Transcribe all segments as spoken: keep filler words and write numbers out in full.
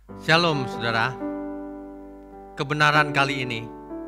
Shalom saudara. Kebenaran kali ini,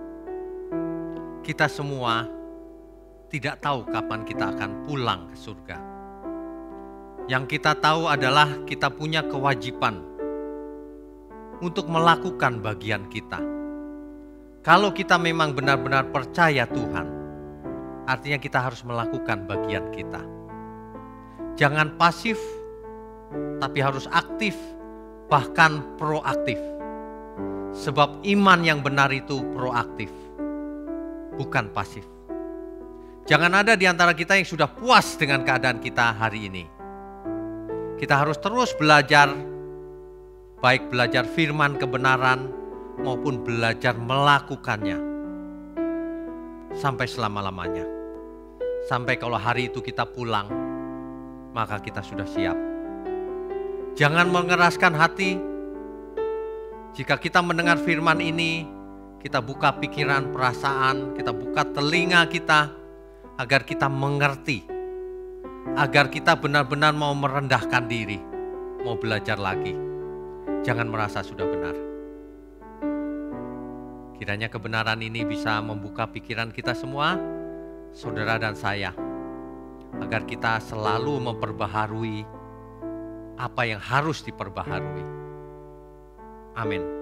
kita semua tidak tahu kapan kita akan pulang ke surga. Yang kita tahu adalah kita punya kewajiban untuk melakukan bagian kita. Kalau kita memang benar-benar percaya Tuhan, artinya kita harus melakukan bagian kita. Jangan pasif, tapi harus aktif, bahkan proaktif. Sebab iman yang benar itu proaktif, bukan pasif. Jangan ada di antara kita yang sudah puas dengan keadaan kita hari ini. Kita harus terus belajar, baik belajar firman kebenaran maupun belajar melakukannya sampai selama-lamanya. Sampai kalau hari itu kita pulang, maka kita sudah siap. Jangan mengeraskan hati. Jika kita mendengar firman ini, kita buka pikiran, perasaan, kita buka telinga kita, agar kita mengerti, agar kita benar-benar mau merendahkan diri, mau belajar lagi. Jangan merasa sudah benar. Kiranya kebenaran ini bisa membuka pikiran kita semua, saudara dan saya, agar kita selalu memperbaharui apa yang harus diperbaharui. Amin.